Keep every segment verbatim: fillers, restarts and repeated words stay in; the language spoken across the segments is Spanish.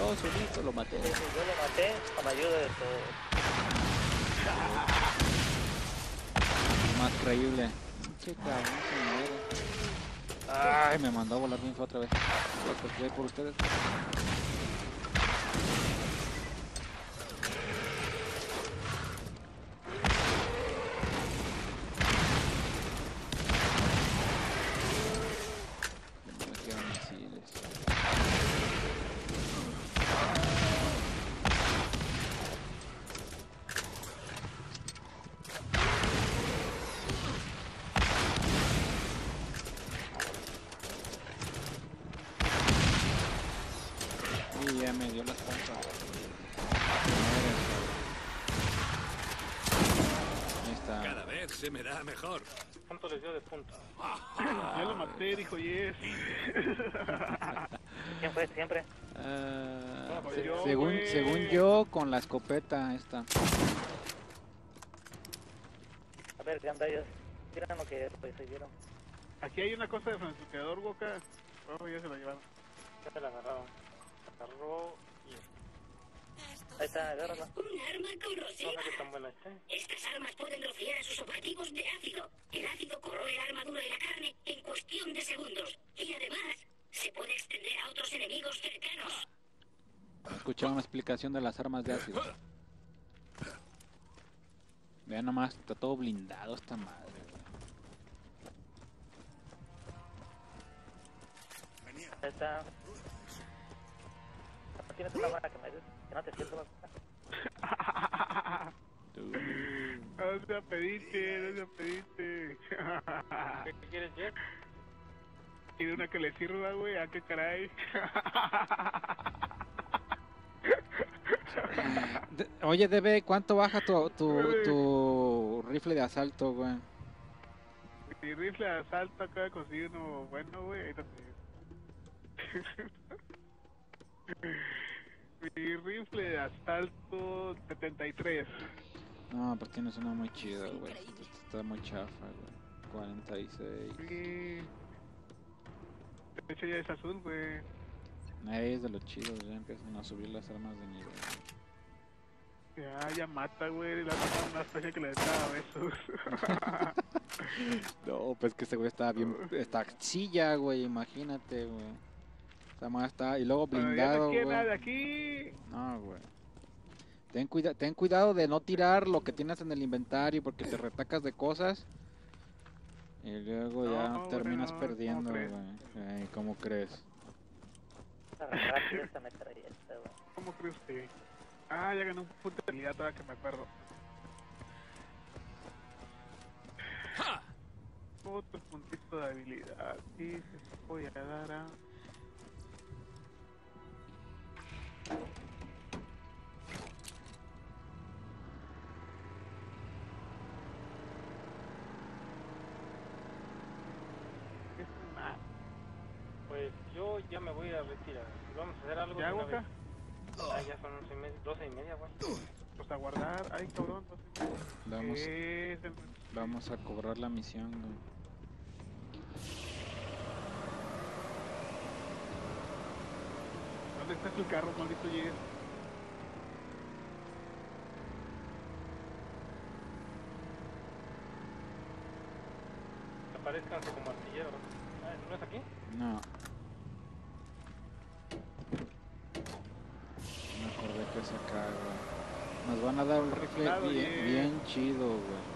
Yo solito lo maté. Yo lo maté con ayuda de todos. Más creíble. Che, cabrón, se muere. Ay, me mandó a volar bien fue otra vez. Pues voy por ustedes. Me quedan misiles. Y ya me dio las pompas. Ahí está. Cada vez se me da mejor. ¿Cuánto les dio de punta? Ya lo maté, dijo Yes. ¿Quién fue siempre? Ah, No, se- yo, según, güey. según yo, con la escopeta esta. A ver, ¿qué anda ellos? Miran lo que pues, se dieron. Aquí hay una cosa de francotirador, Boca. Oh, ya se la llevaron. Ya se la agarraron. Agarró y... Ahí está, agárrala. Un arma corrosiva. No sé qué tan buena está. Estas armas pueden rociar a sus objetivos de ácido. El ácido corroe la armadura y la carne en cuestión de segundos. Y además, se puede extender a otros enemigos cercanos. Escuchaba una explicación de las armas de ácido. Vean nomás, está todo blindado esta madre. Güey. Ahí está. ¿No tienes una buena que me des? Que no te siento más. No se apedite, no se apedite. ¿Qué quieres, Jeff? Quiere una que le sirva, güey. ¿A qué caray? De- Oye, Debe, ¿cuánto baja tu, tu, tu rifle de asalto, güey? Mi rifle de asalto acaba de conseguir uno bueno, güey. Ahí está. Mi rifle de asalto setenta y tres. No, pues tienes una muy chida, güey. Esta está muy chafa, güey. cuarenta y seis. Sí. De hecho ya es azul, güey. Ahí es de los chidos, ya empiezan a subir las armas de nivel. Ya, ya mata, güey. La mata una especie que le da besos. No, pues que ese güey está bien. Está chilla, güey, imagínate, güey. Esta madre está. Y luego Pero ya blindado, no quiere nada de güey. aquí. No, güey. Ten, cuida ten cuidado de no tirar lo que tienes en el inventario porque te retacas de cosas. Y luego ya No, güey, terminas no, perdiendo, ¿cómo güey. crees? Ay, ¿cómo crees? Rápido esta metralleta, güey. ¿Cómo cree usted? Ah, ya ganó un punto de habilidad, ahora que me acuerdo. Otro puntito de habilidad. Y se voy a dar a... Es una... Pues yo ya me voy a retirar. Vamos a hacer algo. ¿Ya, de una Boca? vez. Ah, ya son once y media, doce y media, güey. Pues a guardar. Ay, cabrón. No sé. Vamos, Es el- vamos a cobrar la misión, güey. ¿Dónde está su carro, maldito Jess? Aparezcan como artilleros. Ah, ¿no es aquí? No. Me acordé que es acá, güey. Nos van a dar un rifle Claro, bien, yeah. bien chido, güey.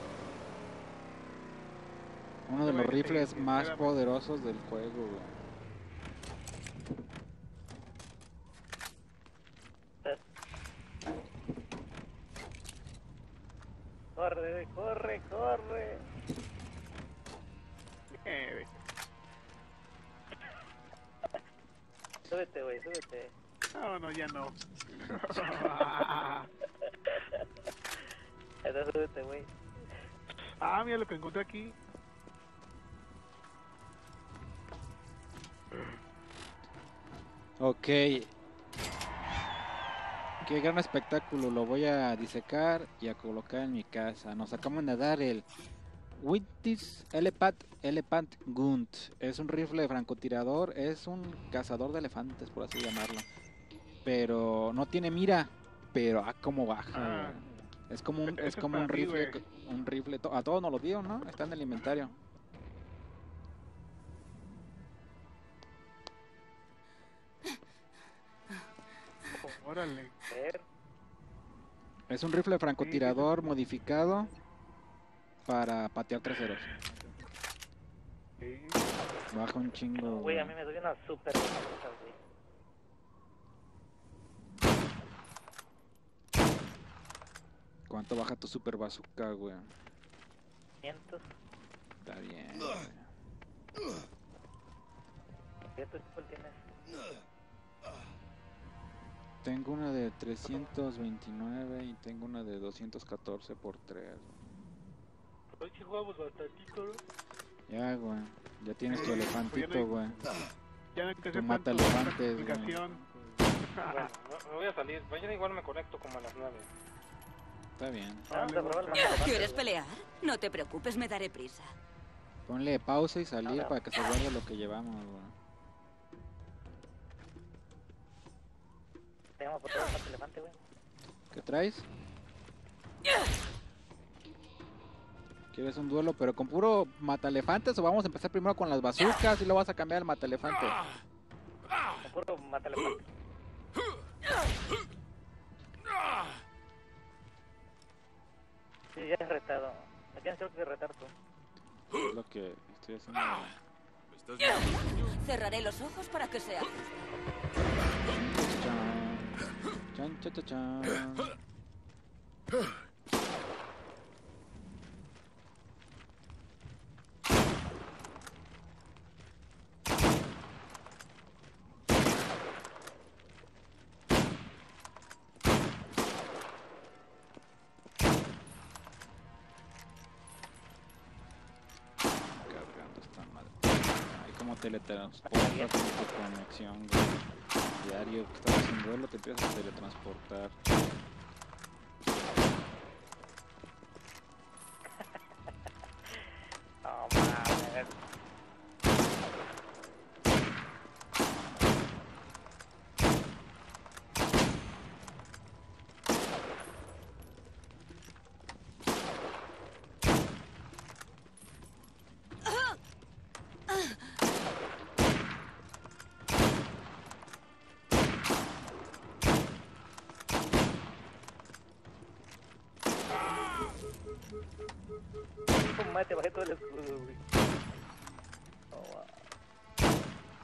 Uno de No, los güey, rifles sí, más espérame. poderosos del juego, güey. Corre, corre, corre. Eh, Súbete, güey, súbete. no, no, ya no. Ahí súbete, güey. Ah, mira lo que encontré aquí. Ok. Qué gran espectáculo. Lo voy a disecar y a colocar en mi casa. Nos acaban de dar el Wintis Elephant, Elephant Gunt. Es un rifle de francotirador. Es un cazador de elefantes, por así llamarlo. pero no tiene mira, pero ah, cómo baja, Ah. güey. Es como un, Ese es es como para un mí, rifle, güey. un rifle, to- a todos nos lo dieron, ¿no? Está en el inventario. Órale. A ver, Es un rifle francotirador modificado para patear traseros. Sí. Baja un chingo, güey, a güey. mí me doy una super bazooka, güey. ¿Cuánto baja tu super bazooka, güey? quinientos. Está bien, güey. ¿Qué tú cuál tienes? Tengo una de trescientos veintinueve y tengo una de doscientos catorce por tres. Hoy sí jugamos bastantito, ¿no? Ya, güey. Ya tienes tu Sí, pues ya no elefantito, hay- güey. Ya no hay que Tu hacer mata tanto, tanta elefantes, güey. explicación. Bueno, me voy a salir. Mañana igual me conecto como a las nueve. Está bien. Vamos a probar los ¿Quieres elefantes, pelear? No te preocupes, me daré prisa. Ponle pausa y salir Ahora. para que se guarde lo que llevamos, güey. Te llamo por todo el elefante, güey. ¿Qué traes? ¿Quieres un duelo pero con puro mataelefantes o vamos a empezar primero con las bazucas y luego vas a cambiar al mataelefante? Con puro mata elefante. Sí, ya he retado. Me tienes creo que retar tú. Es lo que estoy haciendo. güey. Cerraré los ojos para que sea. Chan, chan, chan, chan. Cargando esta madre. Ay, como teletransporta con tu conexión, güey. Diario que estás sin vuelo te empiezas a teletransportar. No mames. Madre, te bajé todo el escudo, güey. Oh, wow.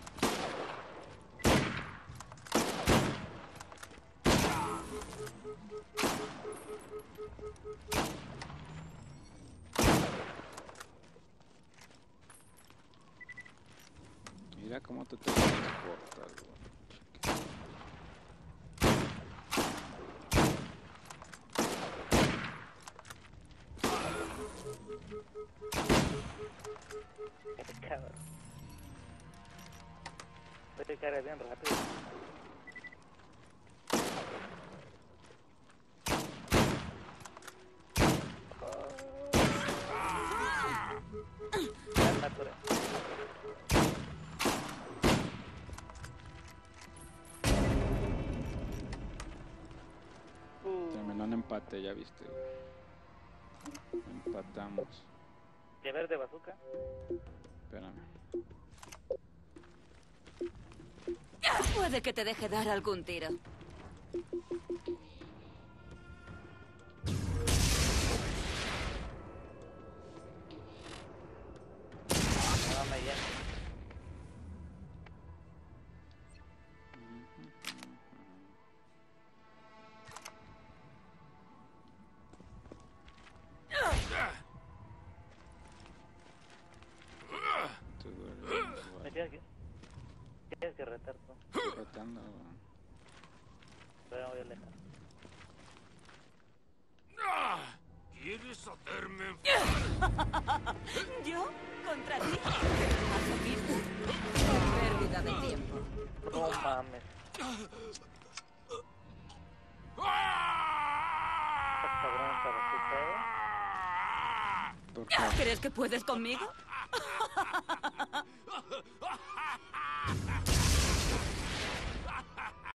Mira cómo te teletransportas, güey. Qué cabrón. Voy a cargar bien rápido. Ya me atoré. Uh, Terminó en empate, ya viste, güey. Empatamos. ¿de verde bazooka? Espérame. Puede que te deje dar algún tiro. No me llena. Te duele, Me güey. tienes que... Tienes que retar tú. Estoy tratando, güey. Pero me voy a alejar. ¿Quieres hacerme ¿Yo? ¿Contra ti? ¿Masoquista? Qué pérdida de tiempo. No mames. Estás cabrón esta bazooka, eh. ¿Por qué? ¿Crees que puedes conmigo?